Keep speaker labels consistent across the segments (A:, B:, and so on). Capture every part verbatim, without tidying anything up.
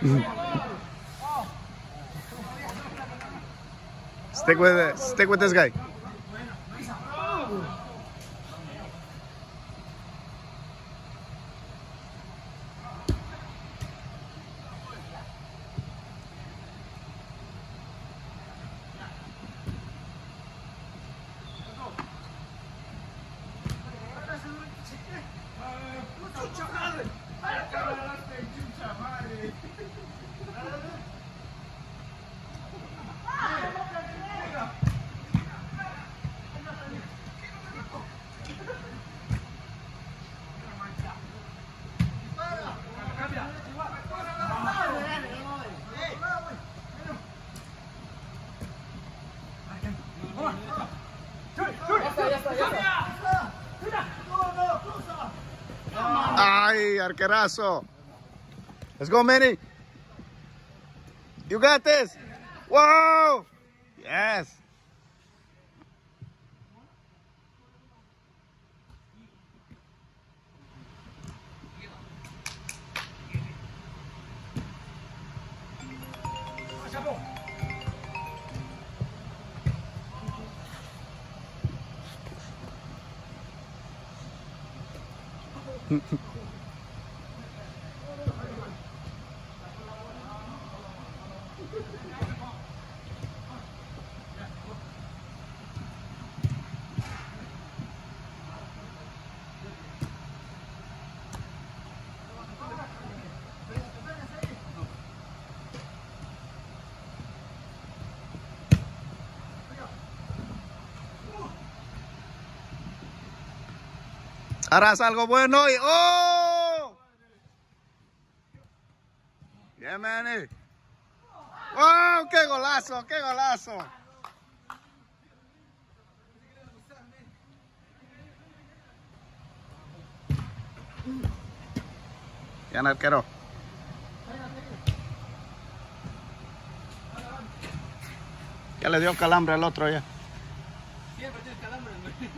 A: Stick with it. Stick with this guy. Ay, arquerazo. Let's go, Manny. You got this. Whoa. Yes. Harás algo bueno y ¡oh! Yeah, Manny. ¡Oh! ¡Qué golazo! ¡Qué golazo! Ya no arquero. Ya le dio calambre al otro ya.
B: Siempre tiene calambre, güey.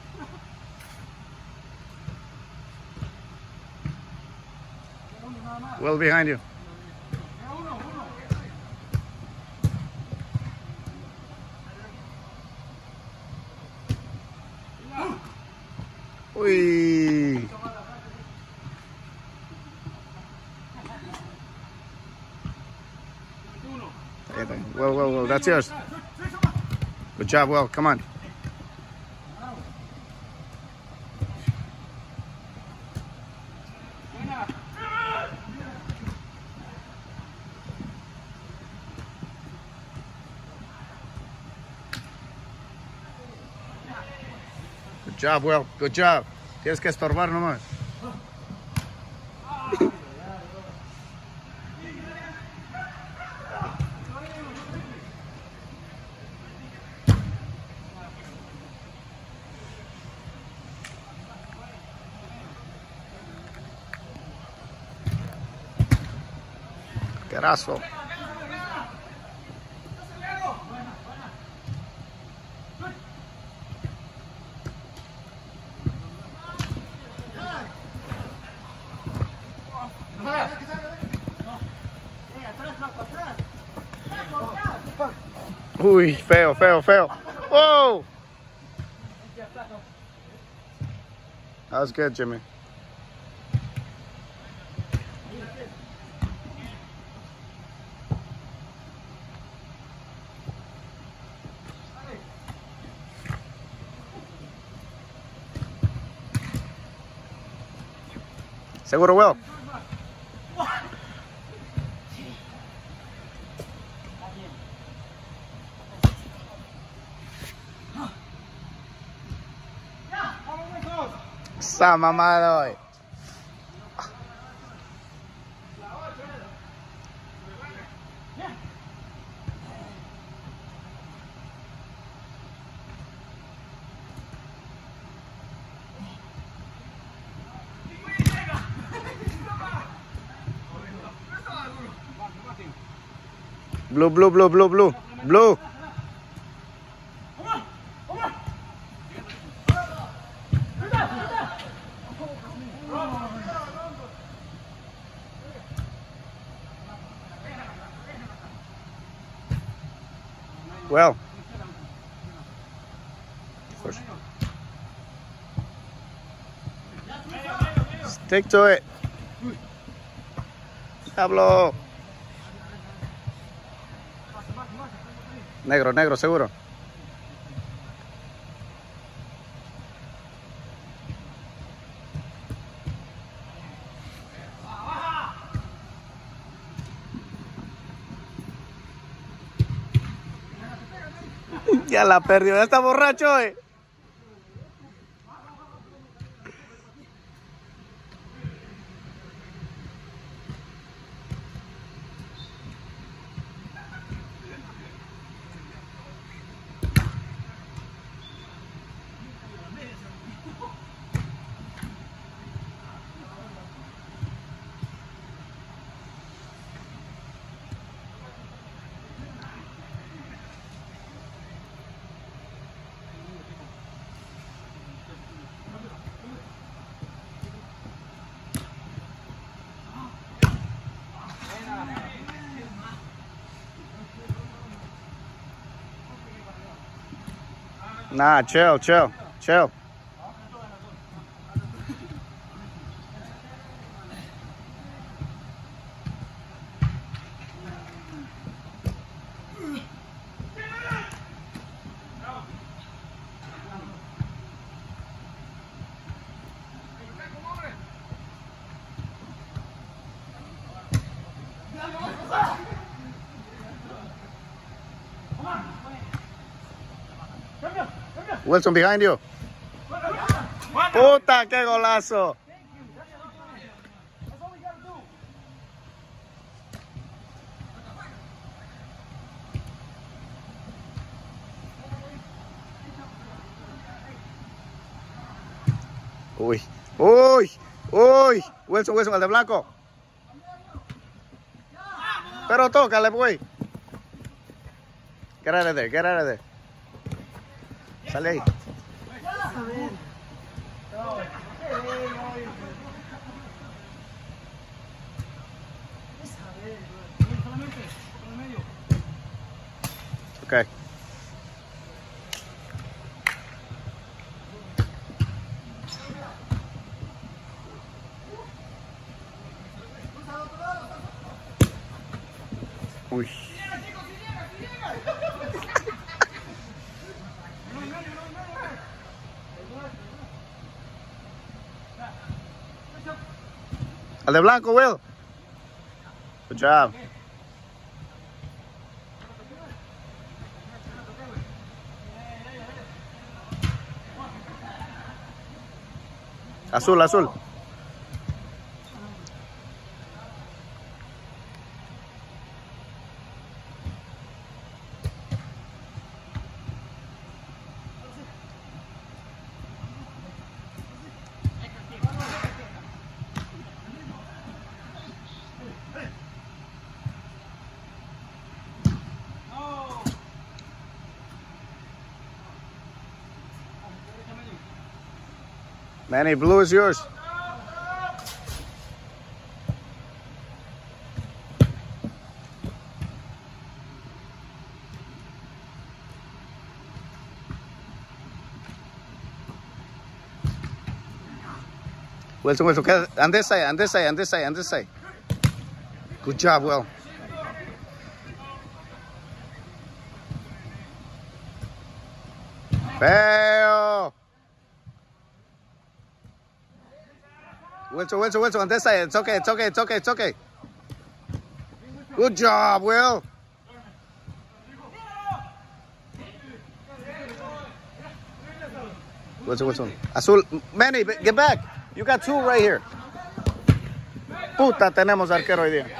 A: Well behind you. Uy. Well, well, well, that's yours. Good job, Will. Come on. Good job, Will. Good job. Tienes que estorbar nomás. Querazo. Uy, feo, feo, feo. Whoa! That was good, Jimmy. Seguro, Will. Esa mamada hoy. Blue, blue, blue, blue, blue, blue. Well. Push. Stick to it. Diablo. Negro, negro, seguro. Ya la perdió, ya está borracho, eh. Nah, chill, chill, chill. Wilson behind you. Puta, qué golazo. Uy, uy, uy. Wilson, Wilson, el de blanco. Pero tócale, güey. Get out of there, get out of there. Sale ahí. Okay. Uy. Al de blanco, Will. Good job. Azul, azul. Manny, blue is yours. Wilson, Wilson, on this side, on this side, on this side, on this side. Good job, Will. Feo. Wilson, Wilson, Wilson, on this side. It's okay, it's okay, it's okay, it's okay. Good job, Will. Wilson, Wilson. Azul, Manny, get back. You got two right here. Puta, tenemos arquero hoy día.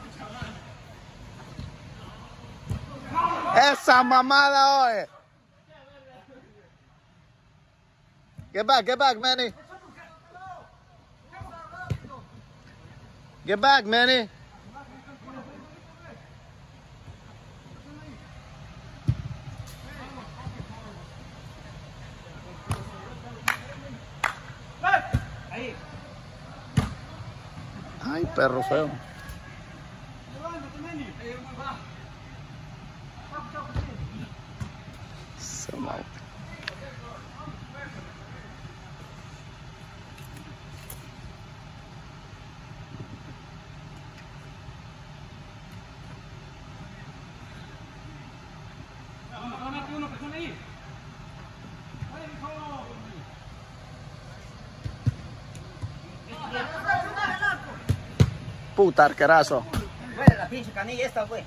A: Esa mamada, oye. Get back, get back, Manny. Get back, Manny. Ay, perro feo.
B: ahí. Dale, mijo.
A: Puta arquerazo.
C: Fuera la pinche canilla esta, güey.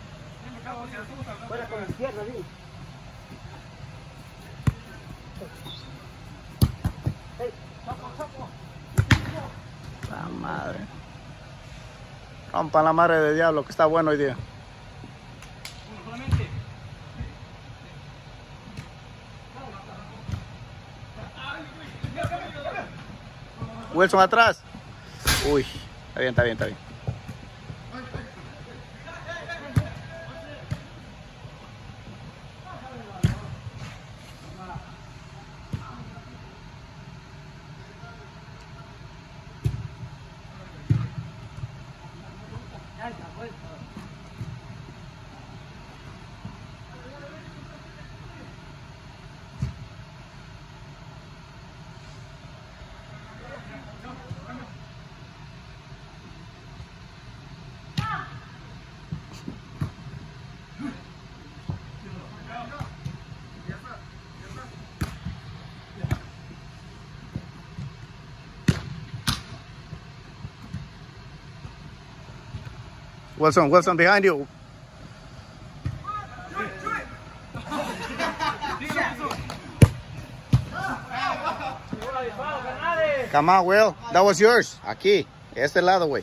C: Fuera con la izquierda, sí.
A: La madre. Rompa la madre de diablo, que está bueno hoy día.
B: Uno solamente.
A: Wilson atrás. Uy, está bien, está bien, está bien. Wilson, Wilson, behind you. Come on, Will. That was yours. Aquí, este lado, güey.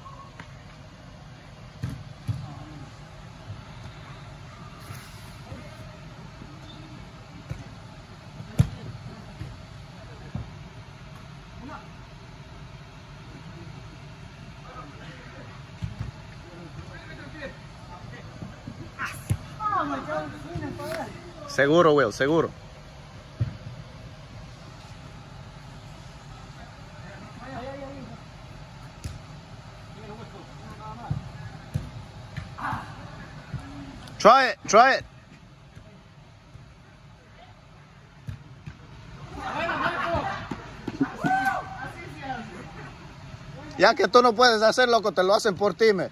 A: Seguro, Will, seguro. Try it, try it. Ya que tú no puedes hacer, loco, te lo hacen por ti, me.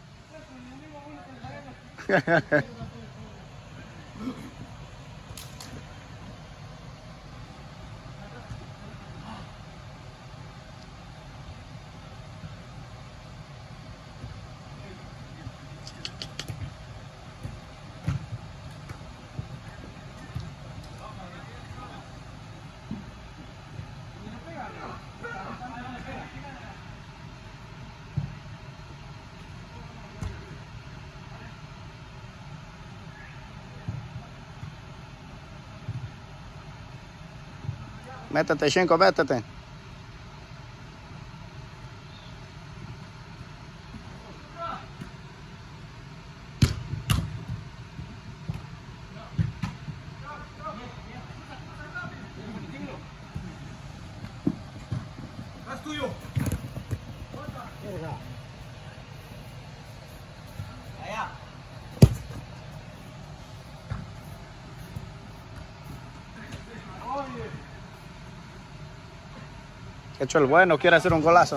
A: Métete, Shenko, métete.
B: ¡Es tuyo!
C: Allá.
A: Hecho el bueno, quiere hacer un golazo.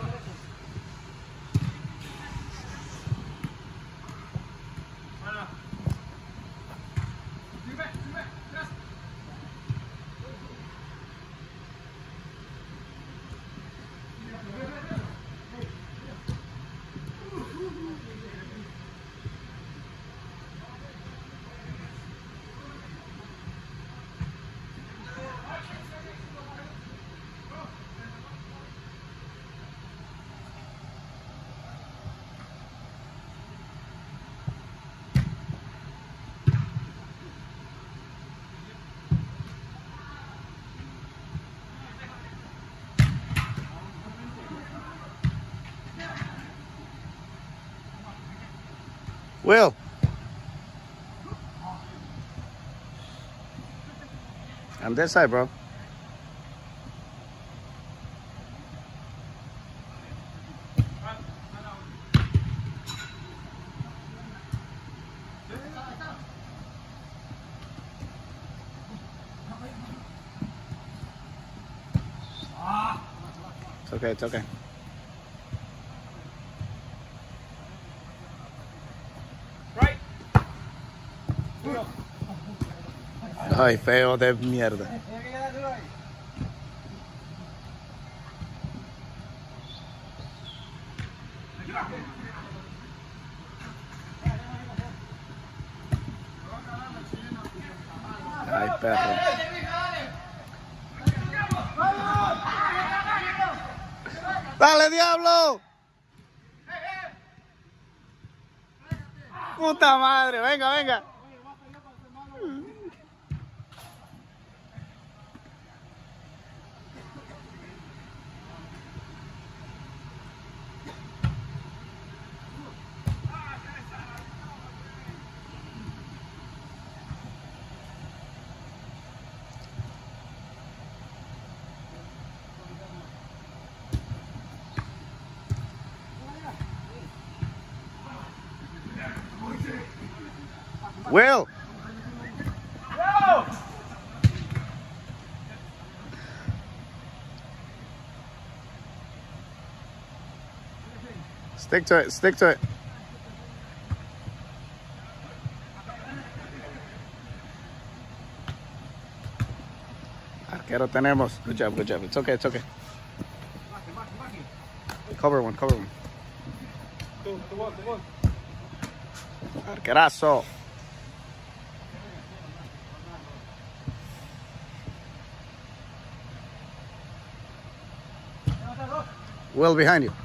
A: Will. On this side, bro. It's okay, it's okay.
B: Right.
A: Ay, feo de mierda. Ay, perro. ¡Dale, diablo! ¡Puta madre! Venga, venga. Will. Stick to it, stick to it. Arquero tenemos. Good job, good job. It's okay, it's okay. Cover one, cover one. Arquerazo. Will behind you.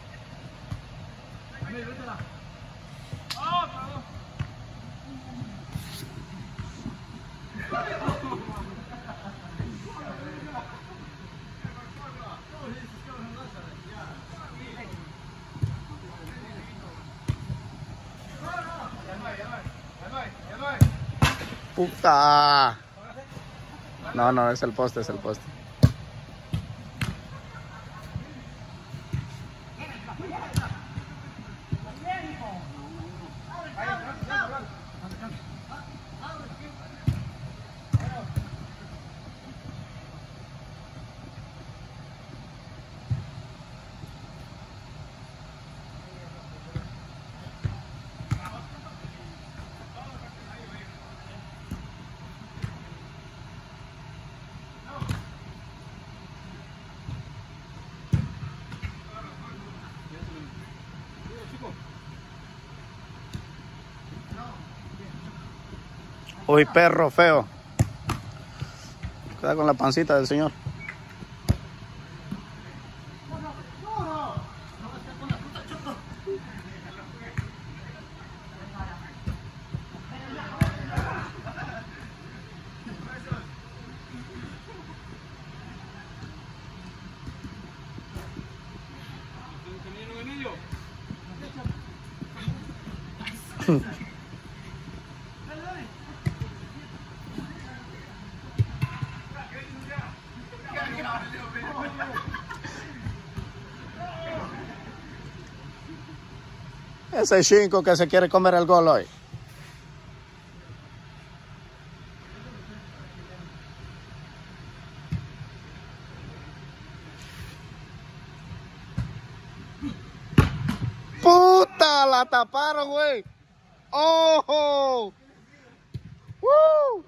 A: Puta. No, no, es el poste, es el poste. Uy, perro feo. Cuidado con la pancita del señor. Ese chico que se quiere comer el gol hoy. ¡Puta! La taparon, güey. ¡Ojo! ¡Woo!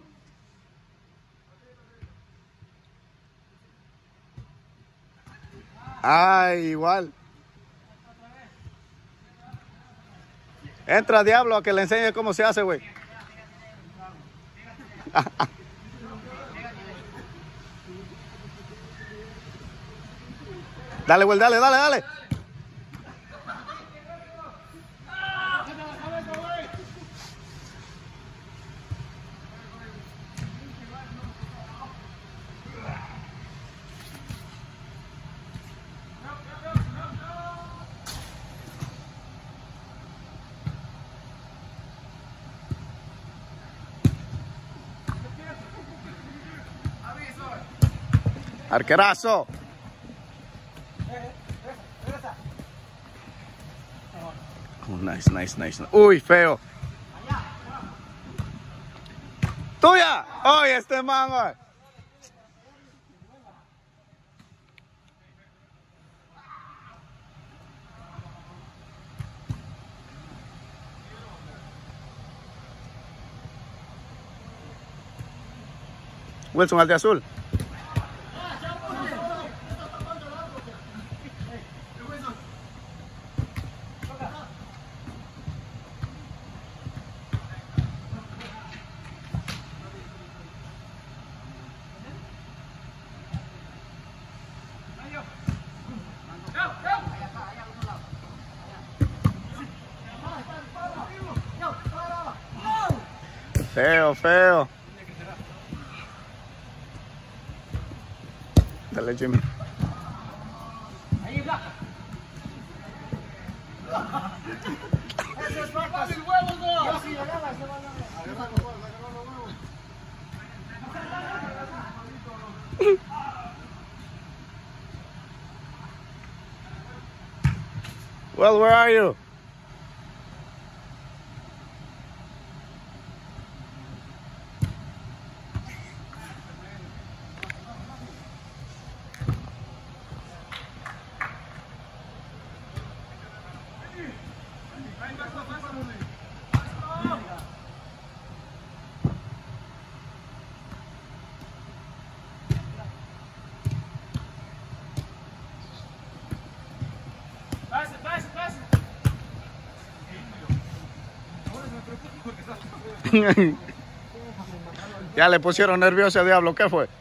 A: Ay, igual. Entra, diablo, a que le enseñe cómo se hace, güey. Dale, güey, dale, dale, dale. Arquerazo. Oh, nice, nice, nice. Uy, feo. ¡Tuya! ¡Oy, este man, oy! Wilson al de azul. Feo, feo. Dale, Jimmy.
B: Ahí, Black. Eso es papas. ¡El huevo, no! Sí, agarra, se va a agarrar.
A: Well, where are you?
B: Pase, pase, pase.
A: Ya le pusieron nervioso al diablo. ¿Qué fue?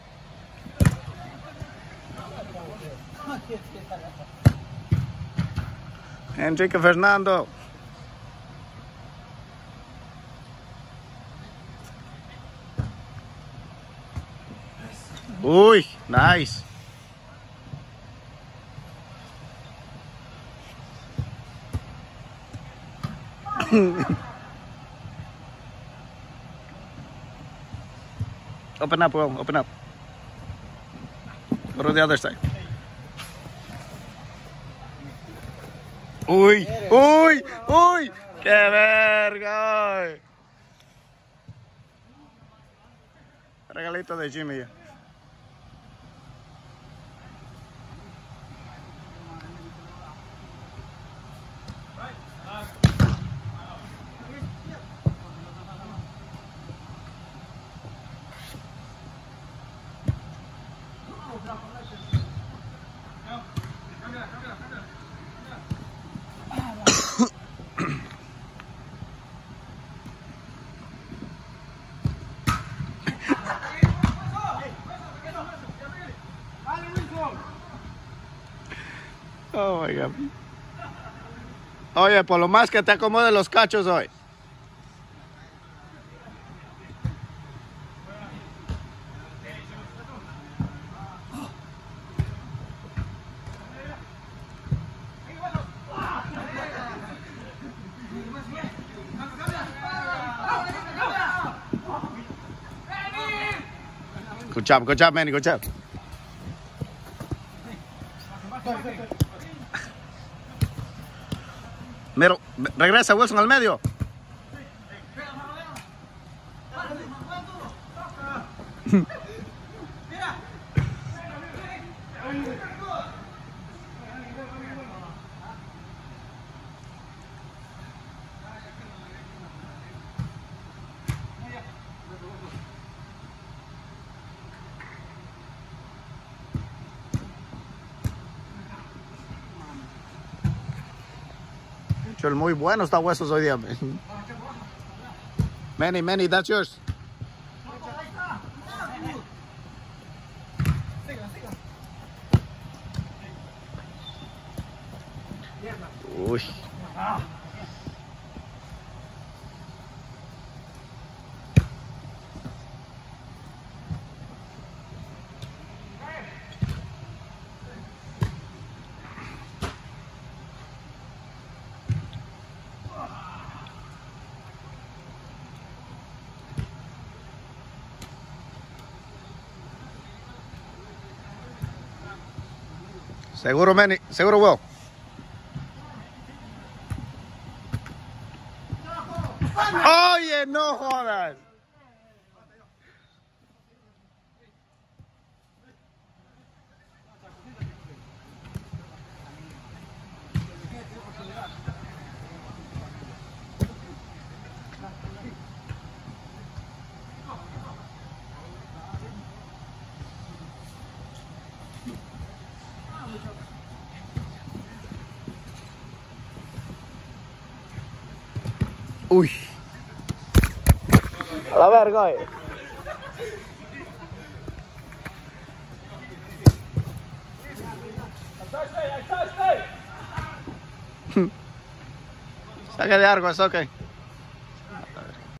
A: Enrique Fernando. Uy, nice. Open up, Will. Open up. Go to the other side. Uy, uy, uy. ¡Qué verga! Regalito de Jimmy ya. Oh my God. Oye, por lo más que te acomode los cachos hoy. Good job, good job, Manny, good job. Mero, regresa Wilson al medio. Muy bueno está Huesos hoy día. Manny, Manny, that's yours. Uy. Seguro, Manny. Seguro, Will. Oye, no jodas. Uy. A la verga, eh. Saca de arco, eso, ok.